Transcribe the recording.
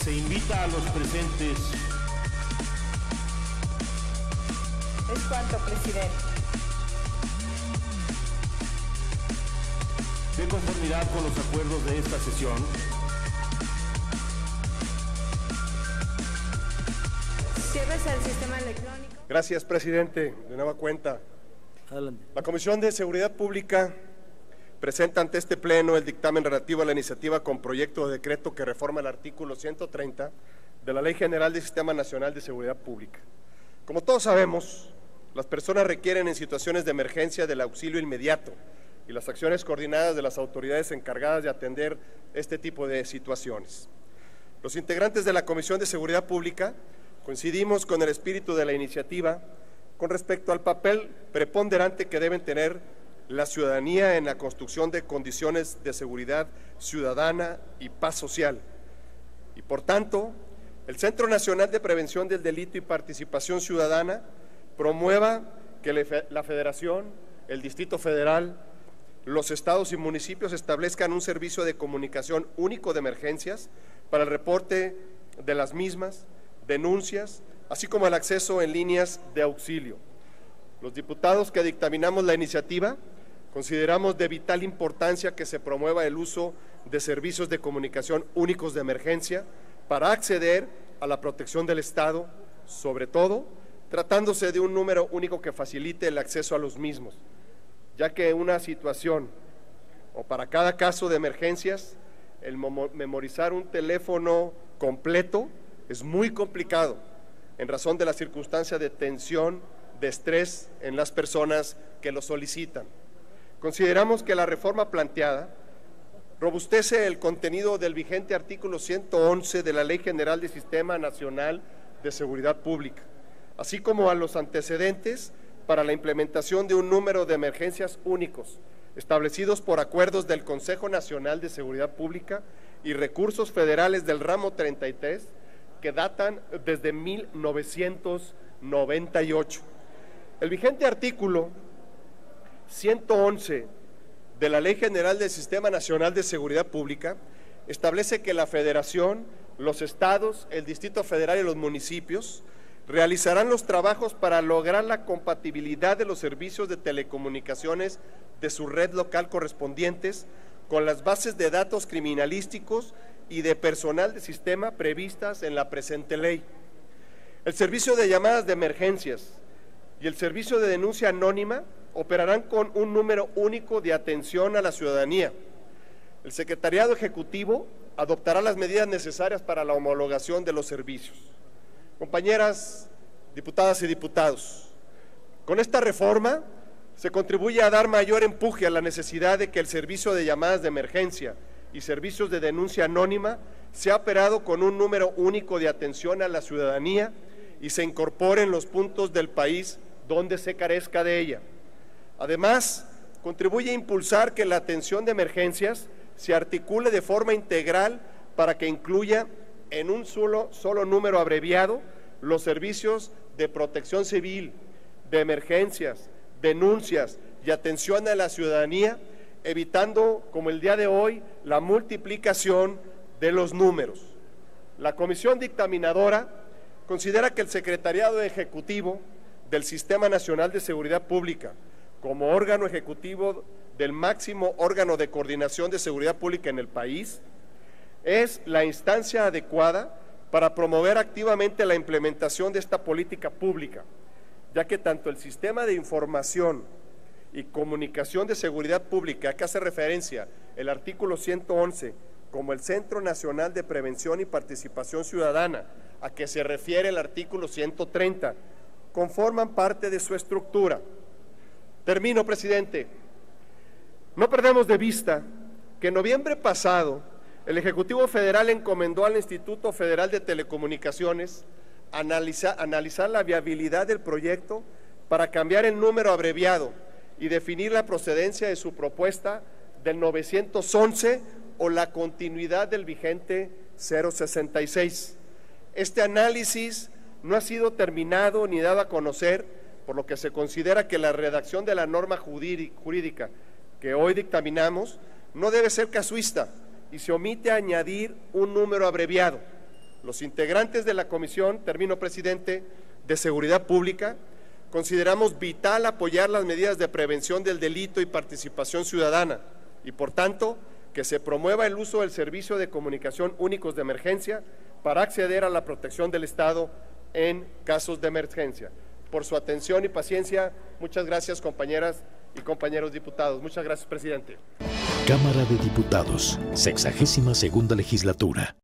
Se invita a los presentes. Es cuanto, presidente. De conformidad con los acuerdos de esta sesión, Ciérrese el sistema electrónico. Gracias, presidente. De nueva cuenta. Adelante. La Comisión de Seguridad Pública presenta ante este Pleno el dictamen relativo a la iniciativa con proyecto de decreto que reforma el artículo 130 de la Ley General del Sistema Nacional de Seguridad Pública. Como todos sabemos, las personas requieren en situaciones de emergencia del auxilio inmediato y las acciones coordinadas de las autoridades encargadas de atender este tipo de situaciones. Los integrantes de la Comisión de Seguridad Pública coincidimos con el espíritu de la iniciativa con respecto al papel preponderante que deben tener la ciudadanía en la construcción de condiciones de seguridad ciudadana y paz social. Y por tanto, el Centro Nacional de Prevención del Delito y Participación Ciudadana promueva que la Federación, el Distrito Federal, los estados y municipios establezcan un servicio de comunicación único de emergencias para el reporte de las mismas, denuncias, así como el acceso en líneas de auxilio. Los diputados que dictaminamos la iniciativa consideramos de vital importancia que se promueva el uso de servicios de comunicación únicos de emergencia para acceder a la protección del Estado, sobre todo tratándose de un número único que facilite el acceso a los mismos, ya que una situación o para cada caso de emergencias, el memorizar un teléfono completo es muy complicado en razón de la circunstancia de tensión, de estrés en las personas que lo solicitan. Consideramos que la reforma planteada robustece el contenido del vigente artículo 111 de la Ley General del Sistema Nacional de Seguridad Pública, así como a los antecedentes para la implementación de un número de emergencias únicos, establecidos por acuerdos del Consejo Nacional de Seguridad Pública y recursos federales del ramo 33, que datan desde 1998. El vigente artículo 111 de la Ley General del Sistema Nacional de Seguridad Pública establece que la Federación, los estados, el Distrito Federal y los municipios realizarán los trabajos para lograr la compatibilidad de los servicios de telecomunicaciones de su red local correspondientes con las bases de datos criminalísticos y de personal de sistema previstas en la presente ley. El servicio de llamadas de emergencias y el servicio de denuncia anónima operarán con un número único de atención a la ciudadanía. El Secretariado Ejecutivo adoptará las medidas necesarias para la homologación de los servicios. Compañeras diputadas y diputados, con esta reforma se contribuye a dar mayor empuje a la necesidad de que el servicio de llamadas de emergencia y servicios de denuncia anónima sea operado con un número único de atención a la ciudadanía y se incorpore en los puntos del país donde se carezca de ella. Además, contribuye a impulsar que la atención de emergencias se articule de forma integral para que incluya en un solo número abreviado los servicios de protección civil, de emergencias, denuncias y atención a la ciudadanía, evitando, como el día de hoy, la multiplicación de los números. La Comisión Dictaminadora considera que el Secretariado Ejecutivo del Sistema Nacional de Seguridad Pública, como órgano ejecutivo del máximo órgano de coordinación de seguridad pública en el país, es la instancia adecuada para promover activamente la implementación de esta política pública, ya que tanto el Sistema de Información y Comunicación de Seguridad Pública, a que hace referencia el artículo 111, como el Centro Nacional de Prevención y Participación Ciudadana, a que se refiere el artículo 130, conforman parte de su estructura. Termino, presidente. No perdemos de vista que en noviembre pasado el Ejecutivo Federal encomendó al Instituto Federal de Telecomunicaciones analizar la viabilidad del proyecto para cambiar el número abreviado y definir la procedencia de su propuesta del 911 o la continuidad del vigente 066. Este análisis no ha sido terminado ni dado a conocer, por lo que se considera que la redacción de la norma jurídica que hoy dictaminamos no debe ser casuista y se omite añadir un número abreviado. Los integrantes de la Comisión, termino, presidente, de Seguridad Pública, consideramos vital apoyar las medidas de prevención del delito y participación ciudadana y, por tanto, que se promueva el uso del servicio de comunicación únicos de emergencia para acceder a la protección del Estado en casos de emergencia. Por su atención y paciencia, muchas gracias, compañeras y compañeros diputados. Muchas gracias, presidente. Cámara de Diputados, 62ª legislatura.